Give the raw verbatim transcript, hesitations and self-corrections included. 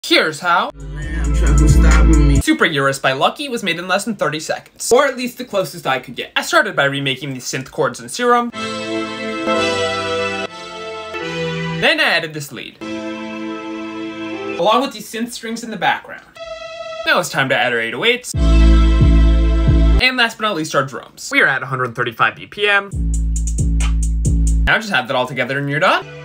Here's how. Super Urus by Lucki was made in less than thirty seconds. Or at least the closest I could get. I started by remaking the synth chords in Serum. Then I added this lead, along with these synth strings in the background. Now it's time to add our eight oh eights. And last but not least, our drums. We are at one hundred thirty-five B P M. Now just have that all together and you're done.